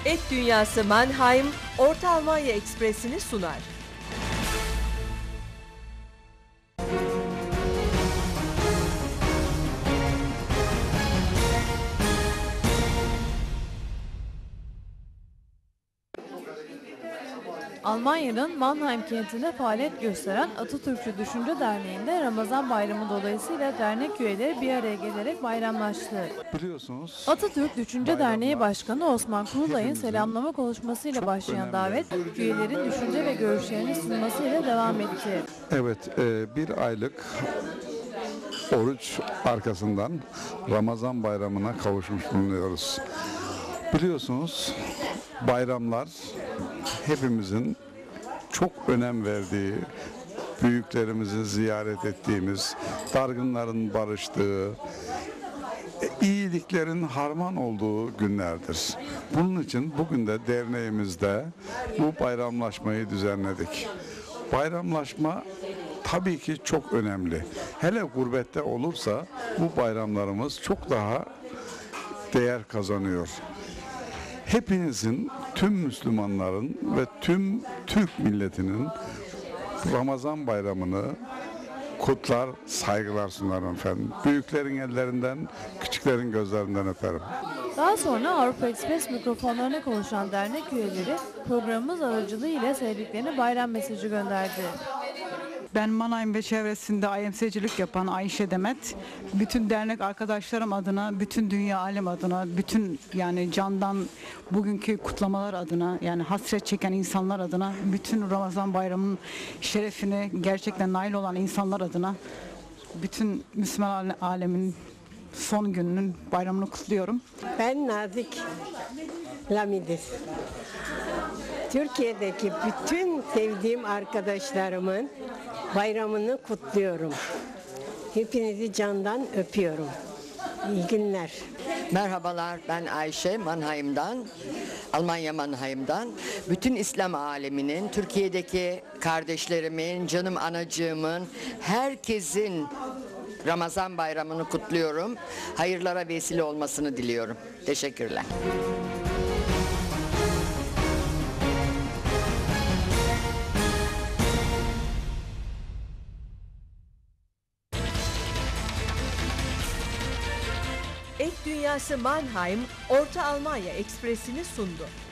Et Dünyası Mannheim, Orta Almanya Ekspresi'ni sunar. Almanya'nın Mannheim kentinde faaliyet gösteren Atatürkçü Düşünce Derneği'nde Ramazan Bayramı dolayısıyla dernek üyeleri bir araya gelerek bayramlaştı. Biliyorsunuz Atatürk Düşünce Derneği Başkanı Osman Kurulay'ın selamlama konuşmasıyla başlayan davet, üyelerin düşünce ve görüşlerini sunmasıyla devam etti. evet, bir aylık oruç arkasından Ramazan bayramına kavuşmuş bulunuyoruz. Biliyorsunuz bayramlar hepimizin çok önem verdiği, büyüklerimizi ziyaret ettiğimiz, dargınların barıştığı, iyiliklerin harman olduğu günlerdir. Bunun için bugün de derneğimizde bu bayramlaşmayı düzenledik. Bayramlaşma tabii ki çok önemli. Hele gurbette olursa bu bayramlarımız çok daha değer kazanıyor. Hepinizin, tüm Müslümanların ve tüm Türk milletinin Ramazan bayramını kutlar, saygılar sunarım efendim. Büyüklerin ellerinden, küçüklerin gözlerinden öperim. Daha sonra Avrupa Ekspres mikrofonlarına konuşan dernek üyeleri programımız aracılığıyla sevdiklerine bayram mesajı gönderdi. Ben Mannheim ve çevresinde IMS'cilik yapan Ayşe Demet, bütün dernek arkadaşlarım adına, bütün dünya alem adına, bütün yani candan bugünkü kutlamalar adına, yani hasret çeken insanlar adına, bütün Ramazan bayramının şerefine gerçekten nail olan insanlar adına, bütün Müslüman alemin son gününün bayramını kutluyorum. Ben Nazik Lamidis. Türkiye'deki bütün sevdiğim arkadaşlarımın bayramını kutluyorum. Hepinizi candan öpüyorum. İyi günler. Merhabalar, ben Ayşe Mannheim'dan, Almanya Mannheim'dan. Bütün İslam aleminin, Türkiye'deki kardeşlerimin, canım anacığımın, herkesin Ramazan bayramını kutluyorum. Hayırlara vesile olmasını diliyorum. Teşekkürler. Et Dünyası Mannheim, Orta Almanya Ekspresi'ni sundu.